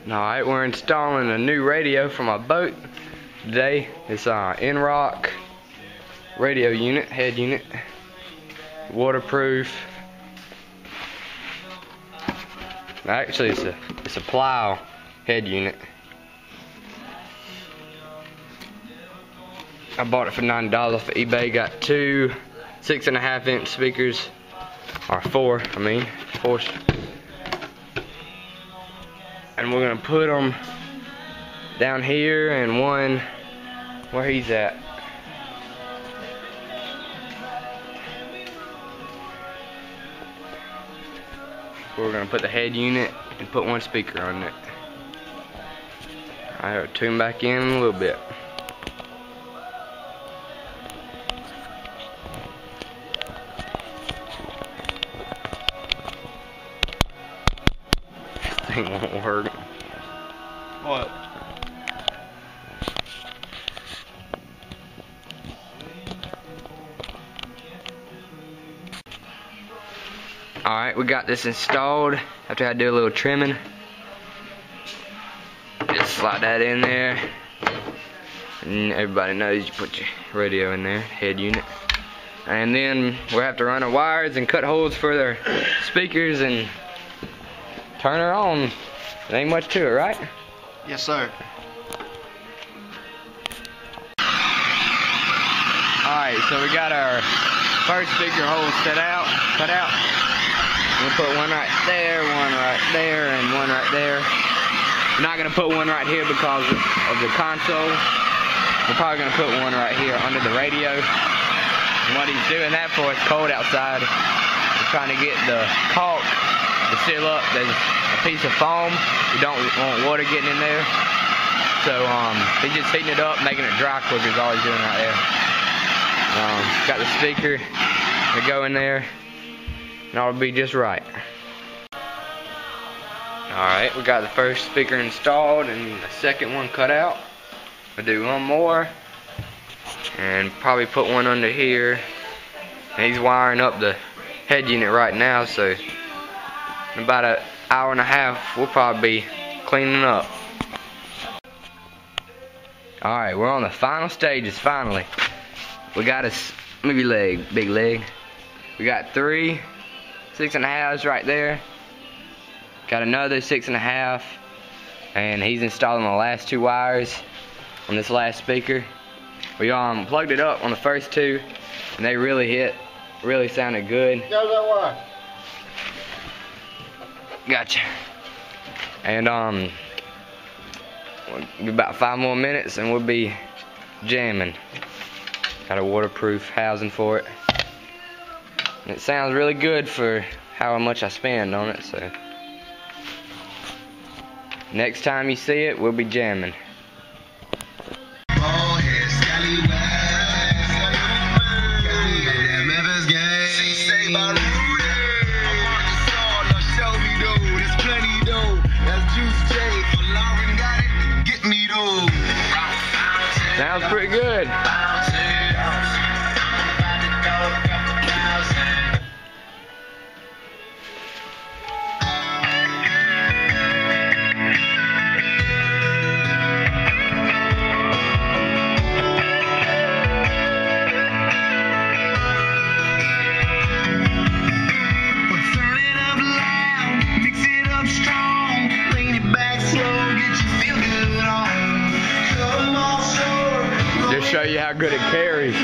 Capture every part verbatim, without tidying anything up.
Alright, we're installing a new radio for my boat today. It's a N-Rock radio unit, head unit, waterproof. Actually, it's a it's a pyle head unit. I bought it for ninety dollars off of eBay. Got two six and a half inch speakers, or four, I mean, four. And we're gonna put them down here and one where he's at. We're gonna put the head unit and put one speaker on it. I'll tune back in a little bit. This thing won't work. What? Alright, we got this installed. After I do a little trimming, just slide that in there. And everybody knows you put your radio in there, head unit. And then we'll have to run our wires and cut holes for their speakers and turn her on. There ain't much to it, right? Yes, sir. Alright, so we got our first speaker hole set out, cut out. We'll put one right there, one right there, and one right there. We're not going to put one right here because of the console. We're probably going to put one right here under the radio. And what he's doing that for, it's cold outside. We're trying to get the caulk to seal up. There's a piece of foam. We don't want water getting in there. So um, he's just heating it up, making it dry quicker is all he's doing right there. Um, got the speaker to go in there. And that'll be just right. Alright, we got the first speaker installed and the second one cut out. We'll do one more and probably put one under here. And he's wiring up the head unit right now, so in about an hour and a half we'll probably be cleaning up. Alright, we're on the final stages finally. We got a movie leg, big leg. We got three six and a halves right there. Got another six and a half, and he's installing the last two wires on this last speaker. We um plugged it up on the first two, and they really hit, really sounded good. Gotcha. And um, about five more minutes, and we'll be jamming. Got a waterproof housing for it. It sounds really good for how much I spend on it, so next time you see it, we'll be jamming. Sounds pretty good. Just show you how good it carries.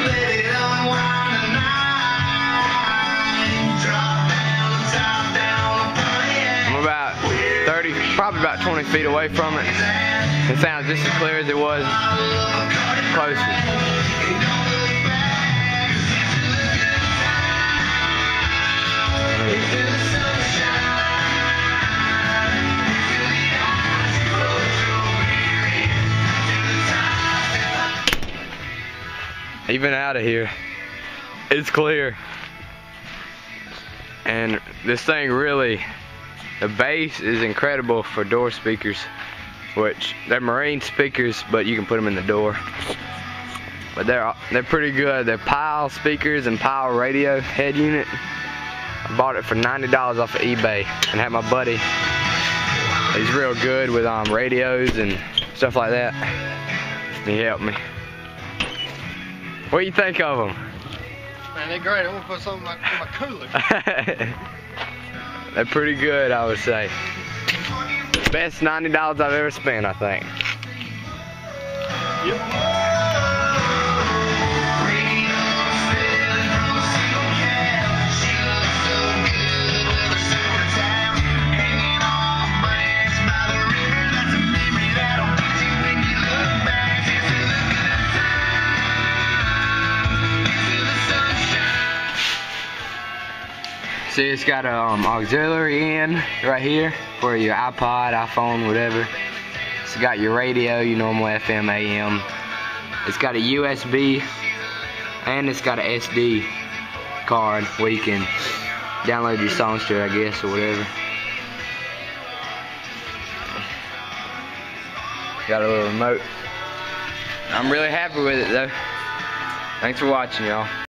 I'm about thirty, probably about twenty feet away from it. It sounds just as clear as it was closer. Even out of here, it's clear. And this thing really, the bass is incredible for door speakers, which they're marine speakers, but you can put them in the door. But they're they're pretty good. They're pyle speakers and pyle radio head unit. I bought it for ninety dollars off of eBay and had my buddy He's real good with um, radios and stuff like that. He helped me. What do you think of them? Man, they're great. I'm gonna put some in my, in my cooler. They're pretty good, I would say. Best ninety dollars I've ever spent, I think. Yep. See, it's got a um, auxiliary in right here for your iPod, iPhone, whatever. It's got your radio, your normal F M, A M. It's got a U S B, and it's got an S D card where you can download your songs to, I guess, or whatever. Got a little remote. I'm really happy with it, though. Thanks for watching, y'all.